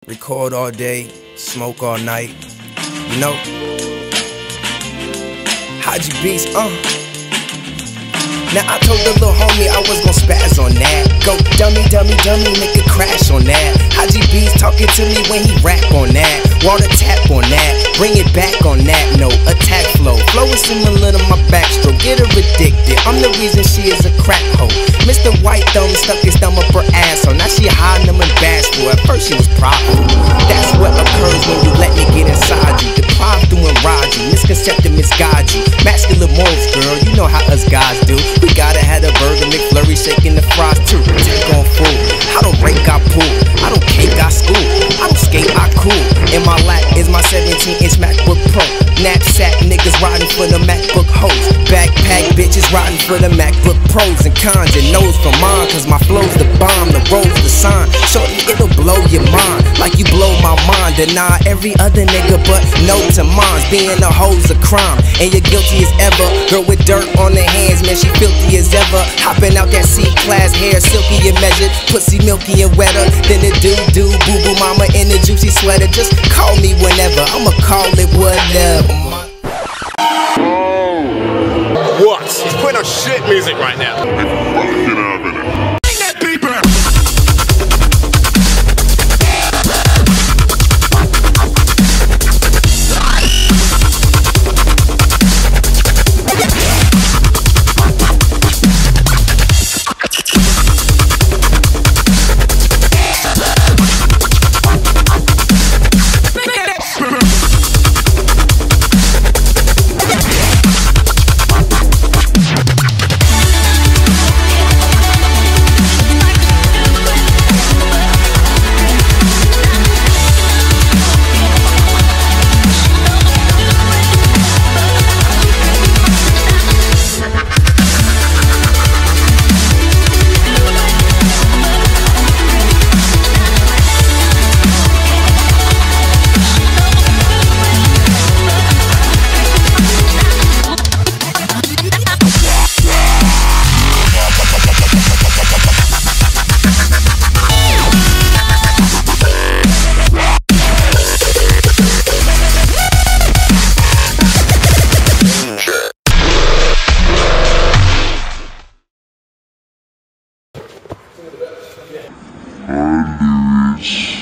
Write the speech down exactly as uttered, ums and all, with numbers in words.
Record all day, smoke all night, you know. Hodgy beats, uh. Now I told the little homie I was gon' spaz on that. Go dummy, dummy, dummy, make a crash on that. Hodgy beats talking to me when he rap on that. Water tap on that, bring it back on that. No attack flow, flow is similar to my backstroke. Get her addicted, I'm the reason she is a crack hoe. Mister White Thumb stuck his thumb up her asshole. Now she hiding them in bashful. At first she was profitable. That's what occurs when you let me get inside you. Deprived through and ride you, misconcepted, misguide you. Masculine morals, girl, you know how us guys do. We gotta have a burger, McFlurry, shaking the fries too. Take on food, I don't rank, I pull. I don't cake, I school. I don't skate, I cool. In my lap is my seventeen inch MacBook Pro. Knapsack niggas riding for the MacBook hoes. Backpack bitches riding for the MacBook Pros and cons. And knows for mine, cause my flow's the bomb, the road's the sign. Shorty, it'll blow your mind, like you blow my mind. Deny every other nigga, but no to mine's. Being a hoe's a crime, and you're guilty as ever. Girl with dirt on her hands, man, she filthy as ever. Hopping out that C-class, hair silky and measured, pussy milky and wetter than the do-do, boo-boo mama in the juicy sweater. Just call me whenever, I'ma call it whatever. What? He's putting on shit music right now. Fucking happening. Bring that paper! I lose.